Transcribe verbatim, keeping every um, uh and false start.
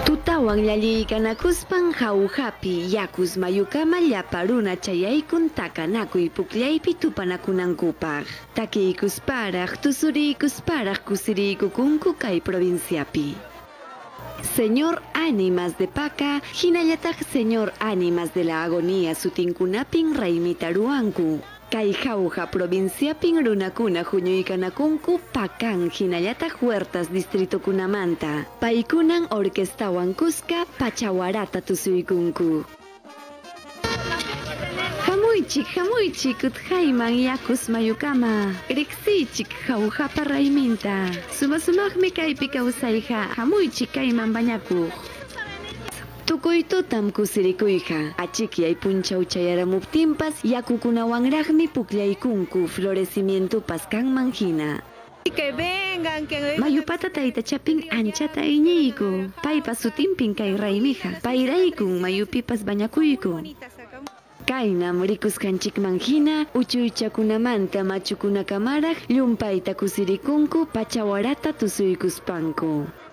Tutawan llalliykanakuspan jaujapi yakus mayukama llapa runa chayaykun takanakuy pukllaypi tupanakunankupaq. Takiykusparaq tusuriykusparaq kusiriykukunku kay provinciapi. Señor Ánimas de Paca, hinallataq Señor Ánimas de la Agonía sutinkunapin raymita ruanku. Kay jauja provinciapin runakuna huñuykanakunku Pacan hinallataq Huertas distritokunamanta. Paykunan orquestawan kuska pachawarata tusuykunku. Hamuychik hamuychik utqayman yakus mayukama. Riqsiychik jaujapa rayminta. Suma sumaqmi kaypi kawsayqa hamuychik kayman bañakuq. Tukuy tutam kusirikuyqa. Achikyay punchaw chayaramuptinpas yakukunawanraqmi pukllaykunku florecimientupas kanman hina. Que vengan, que Mayupata taytachapin anchata iñiyku. Paypas sutinpin kay raymija. Payraykun mayupipas bañakuyku. Kaynam rikusqanchikman hina uchuychakunamanta machukunakamara llumpayta kusirikunku pachawarata tusuykuspanku.